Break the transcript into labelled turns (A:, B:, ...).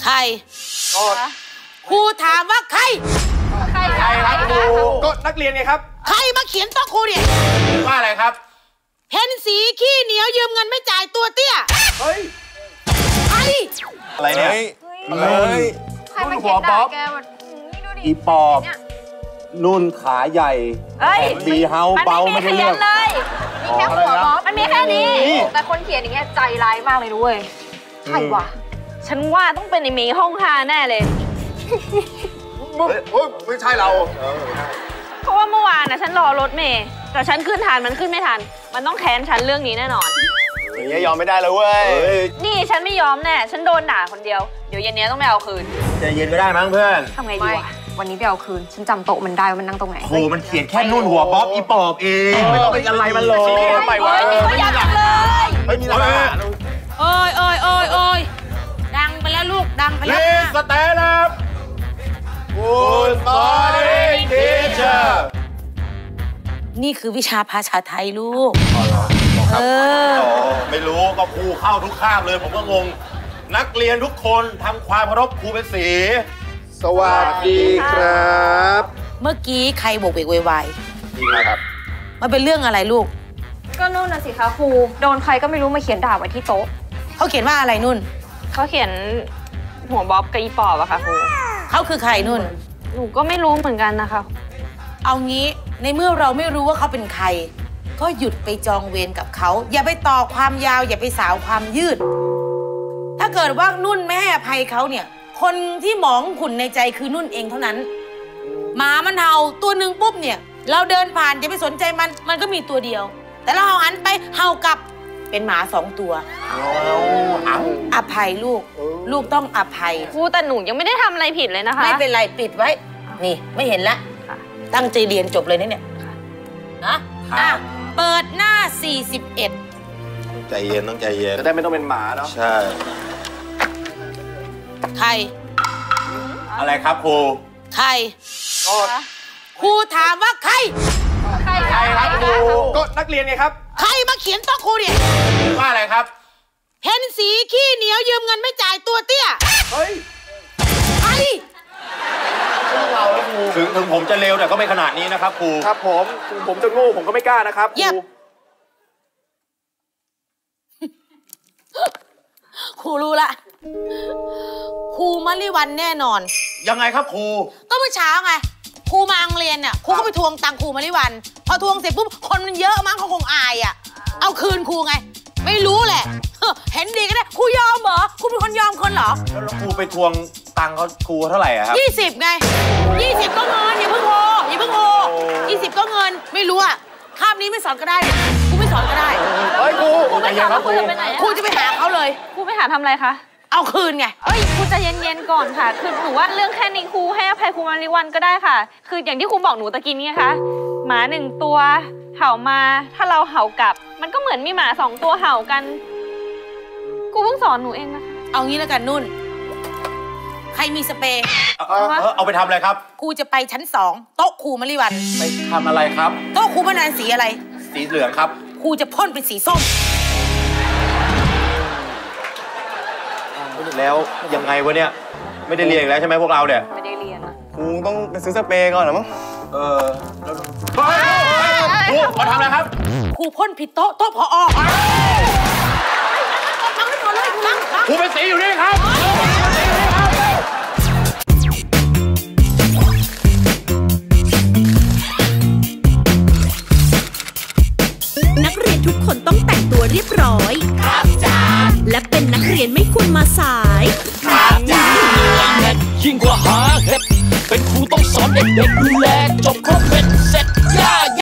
A: ใครครูถามว่าใคร
B: ครับครูก็นักเรียนไงครับ
A: ใครมาเขียนโต๊ะครูเนี่ย
B: ว่าอะไรครับ
A: เห็นสีขี้เหนียวยืมเงินไม่จ่ายตัวเตี้ย
B: เฮ้ย
A: ใคร
B: อะไรเนี่ย
C: ใครมาเขียนด่าแก
B: อีปอบนุ่นขาใหญ่บีเฮาเบาไม่ได้เรื่อง
C: เลยมีแค่หัวบ๊อบมันมีแค่นี้แต่คนเขียนอย่างเงี้ยใจร้ายมากเลยด้วยใครวะฉันว่าต้องเป็นไอ้เมย์ห้องฮาแน่เลย
B: ไม่ใช่เรา
C: เพราะว่าเมื่อวานน่ะฉันรอรถเมย์แต่ฉันขึ้นทันมันขึ้นไม่ทันมันต้องแค้นฉันเรื่องนี้แน่นอน
B: อย่างนี้ยอมไม่ได้แล้วเว้ย
C: นี่ฉันไม่ยอมแน่ฉันโดนด่าคนเดียวเดี๋ยวเย็นนี้ต้องไปเอาคืน
B: ใจเย็นก็ได้มั้งเพื่อน
C: ทำไงดีวะวันนี้ไปเอาคืนฉันจำโต๊ะมันได้ว่ามันนั่งตรงไหน
B: โหมันเขียนแค่นุ่นหัวบ๊อบอีปอบเองไม่ต้องเป็นอะไรมันเลย
C: ไม่ไหวไม่อยากเลย
B: ไม่มีอะไร
A: โอ้ยดังไปแล้วลูกดังไปแล้ว
B: สแตนด์อัพ Good morning teacher
A: นี่คือวิชาภาษาไทยลูก
B: ไม่รู้ก็ครูเข้าทุกคาบเลยผมก็งงนักเรียนทุกคนทำความเคารพครูเป็นสีสวัสดีครับ
A: เมื่อกี้ใครโบกเวกวาย
B: นี่ครับ
A: มันเป็นเรื่องอะไรลูก
C: ก็นู่นน่ะสิคะครูโดนใครก็ไม่รู้มาเขียนด่าไว้ที่โต๊ะ
A: เขาเขียนว่าอะไรนุ่น
C: เขาเขียนหัวบ๊อบกับอีปอบอะค่ะครู
A: เขาคือใครนุ่น
C: หนูก็ไม่รู้เหมือนกันนะคะ
A: เอางี้ในเมื่อเราไม่รู้ว่าเขาเป็นใครก็หยุดไปจองเวรกับเขาอย่าไปต่อความยาวอย่าไปสาวความยืดถ้าเกิดว่านุ่นไม่ให้อภัยเขาเนี่ยคนที่หมองขุ่นในใจคือนุ่นเองเท่านั้นหมามันเห่าตัวหนึ่งปุ๊บเนี่ยเราเดินผ่านอย่าไปสนใจมันก็มีตัวเดียวแต่เราหันไปเห่ากลับเป็นหมา2 ตัวอภัยลูกต้องอภัย
C: ครูแต่หนูยังไม่ได้ทำอะไรผิดเลยนะคะ
A: ไม่เป็นไรปิดไว้นี่ไม่เห็นละตั้งใจเรียนจบเลยนะเนี่ยนะเปิดหน้า41
B: ใจเย็นต้องใจเย็นจะได้ไม่ต้องเป็นหมาเนาะใช่
A: ใคร
B: อะไรครับครู
A: ใครครูถามว่าใคร
B: ครับครูก็นักเรียนไงครับ
A: ใครมาเขียนโต๊ะครูเนี่ย
B: ว่าอะไรครับ
A: เห็นสีขี้เหนียวยืมเงินไม่จ่ายตัวเตี้ย
B: เฮ้ย
A: ใคร
B: ถึงผมจะเลวแต่ก็ไม่ขนาดนี้นะครับครูครับผมจะโง่ผมก็ไม่กล้านะครับ
A: ครูรู้ละครูมะลิวันแน่นอน
B: ยังไงครับครู
A: ก็เมื่อเช้าไงครูมาโรงเรียนเนี่ยครูก็ไปทวงตังค์ครูมะลิวันพอทวงเสร็จปุ๊บคนมันเยอะมั้งเขาคงอายอ่ะเอาคืนครูไงไม่รู้แหละเห็นดีก็ได้ครูยอมเหรอครูเป็นคนยอมคนเหรอ
B: แล้วครูไปทวงตังค์เขาครูเท่าไหร่อะครับ
A: 20ไง20ก็เงินอย่าเพิ่งโทร20ก็เงินไม่รู้อะคาบนี้ไม่สอนก็ได้ครูไม่สอนก็ได้
B: เฮ้ยครู
C: ไปหาครูจะไปไหน
A: ครูจะไปหาเขาเลย
C: ครูไปหาทำอะไรคะ
A: เอาคืนไง
C: ครูจะเย็นๆก่อนค่ะคือหนูว่าเรื่องแค่นี้ครูให้อภัยครูมาริวันก็ได้ค่ะคืออย่างที่ครูบอกหนูตะกี้นี่คะหมา1 ตัวเห่ามาถ้าเราเห่ากลับมันก็เหมือนมีหมา2 ตัวเห่ากันครูเพิ่งสอนหนูเองนะคะ
A: เอางี้แล้วกันนุ่นใครมีสเปรย์
B: เอาไปทำอะไรครับ
A: ครูจะไปชั้น2โต๊ะครูมะลิวัน
B: ไปทำอะไรครับ
A: โต๊ะครูมะนานสีอะไร
B: สีเหลืองครับ
A: ครูจะพ่นเป็นสีส้ม
B: แล้วยังไงวะเนี่ยไม่ได้เรียนอีกแล้วใช่ไหมพวกเราเนี่ย
C: ไม่ได้เรียน
B: ครูต้องไปซื้อสเปรย์ก่อนหรอมั้งครูมาทำอะไรครับ
A: ครูพ่นผิดโต๊ะผอตั้งไม่พอเลย
B: ครูเป็นสีอยู่นี่ครับ
D: นักเรียนทุกคนต้องแต่งตัวเรียบร้อยครับจ้าและเป็นนักเรียนไม่ควรมาสายครับจ้า
E: ยิ่งกว่าหาเห็ดเป็นครูต้องสอนเด็กๆดูแลจบครบเป็นเสร็จ